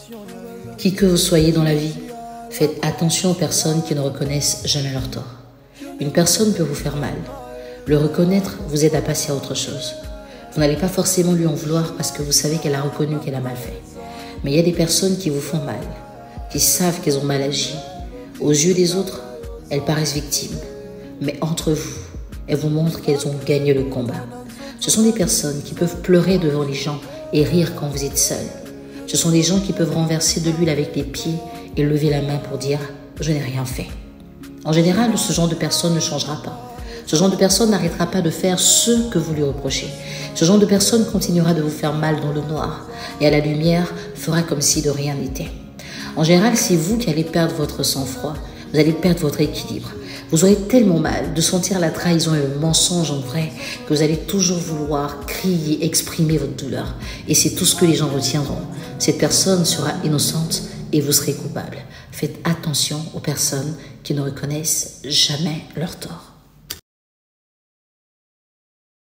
Qui que vous soyez dans la vie, faites attention aux personnes qui ne reconnaissent jamais leur tort. Une personne peut vous faire mal. Le reconnaître vous aide à passer à autre chose. Vous n'allez pas forcément lui en vouloir parce que vous savez qu'elle a reconnu qu'elle a mal fait. Mais il y a des personnes qui vous font mal, qui savent qu'elles ont mal agi. Aux yeux des autres, elles paraissent victimes. Mais entre vous, elles vous montrent qu'elles ont gagné le combat. Ce sont des personnes qui peuvent pleurer devant les gens et rire quand vous êtes seul. Ce sont des gens qui peuvent renverser de l'huile avec les pieds et lever la main pour dire « je n'ai rien fait ». En général, ce genre de personne ne changera pas. Ce genre de personne n'arrêtera pas de faire ce que vous lui reprochez. Ce genre de personne continuera de vous faire mal dans le noir et à la lumière fera comme si de rien n'était. En général, c'est vous qui allez perdre votre sang-froid, vous allez perdre votre équilibre. Vous aurez tellement mal de sentir la trahison et le mensonge en vrai que vous allez toujours vouloir crier, exprimer votre douleur. Et c'est tout ce que les gens retiendront. Cette personne sera innocente et vous serez coupable. Faites attention aux personnes qui ne reconnaissent jamais leur tort.